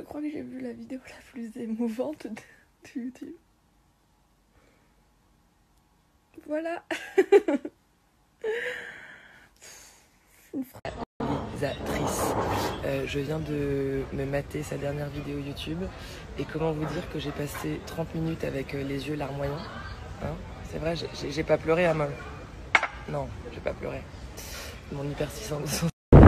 crois que j'ai vu la vidéo la plus émouvante de YouTube. Voilà. Une réalisatrice. Je viens de me mater sa dernière vidéo YouTube. Et comment vous dire que j'ai passé 30 minutes avec les yeux larmoyants. Hein, c'est vrai, j'ai pas pleuré à molle. Non, j'ai pas pleuré. Mon hypersensibilité.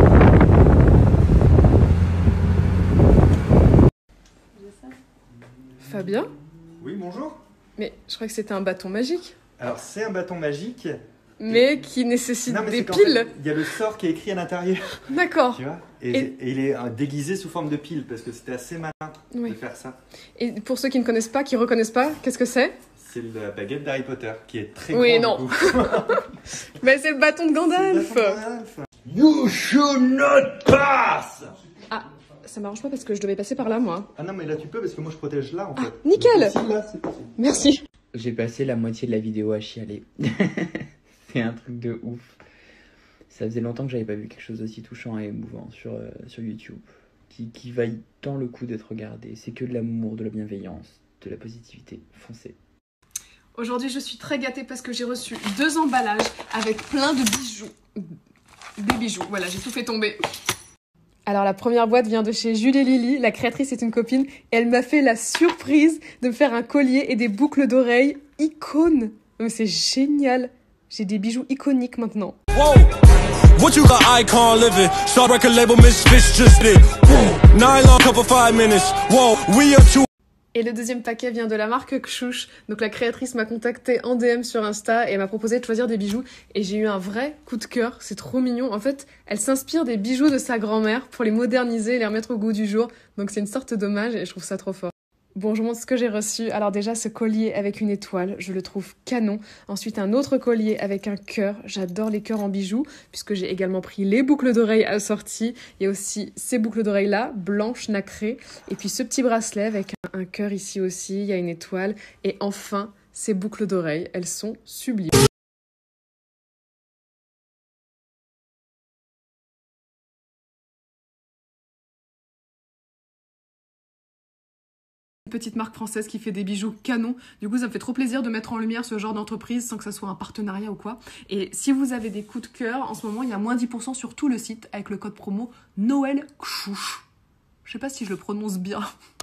Fabien? Oui, bonjour. Mais je crois que c'était un bâton magique. Alors, c'est un bâton magique. Mais qui nécessite des qu'en piles. fait, il y a le sort qui est écrit à l'intérieur. D'accord. Tu vois et il est déguisé sous forme de pile parce que c'était assez malin de faire ça. Et pour ceux qui ne connaissent pas, qui reconnaissent pas, qu'est-ce que c'est? C'est la baguette d'Harry Potter qui est très Oui, grande. non. Mais c'est le bâton de Gandalf. You should not pass. Ah, ça m'arrange pas parce que je devais passer par là, moi. Ah non, mais là tu peux parce que moi je protège là en fait. Nickel. Si, là, c'est possible. Merci. J'ai passé la moitié de la vidéo à chialer. C'est un truc de ouf. Ça faisait longtemps que j'avais pas vu quelque chose d'aussi touchant et émouvant sur YouTube. Qui vaille tant le coup d'être regardé. C'est que de l'amour, de la bienveillance, de la positivité. Foncez. Aujourd'hui, je suis très gâtée parce que j'ai reçu 2 emballages avec plein de bijoux. Des bijoux, voilà, j'ai tout fait tomber. Alors la première boîte vient de chez Julie Lily, la créatrice est une copine, et elle m'a fait la surprise de me faire un collier et des boucles d'oreilles icônes. Mais c'est génial, j'ai des bijoux iconiques maintenant. Whoa. What you got icon living? Star record label Misfits just did. Nylon cover 5 minutes. Whoa, we are two. Et le deuxième paquet vient de la marque Kshouch. Donc la créatrice m'a contacté en DM sur Insta et m'a proposé de choisir des bijoux. Et j'ai eu un vrai coup de cœur, c'est trop mignon. En fait, elle s'inspire des bijoux de sa grand-mère pour les moderniser et les remettre au goût du jour. Donc c'est une sorte d'hommage et je trouve ça trop fort. Bon, je vous montre ce que j'ai reçu. Alors déjà, ce collier avec une étoile, je le trouve canon. Ensuite, un autre collier avec un cœur. J'adore les cœurs en bijoux, puisque j'ai également pris les boucles d'oreilles assorties. Il y a aussi ces boucles d'oreilles-là, blanches, nacrées. Et puis ce petit bracelet avec un cœur ici aussi. Il y a une étoile. Et enfin, ces boucles d'oreilles. Elles sont sublimes. Petite marque française qui fait des bijoux canons. Du coup, ça me fait trop plaisir de mettre en lumière ce genre d'entreprise sans que ça soit un partenariat ou quoi. Et si vous avez des coups de cœur, en ce moment, il y a moins 10% sur tout le site avec le code promo Noël Kshouch. Je sais pas si je le prononce bien.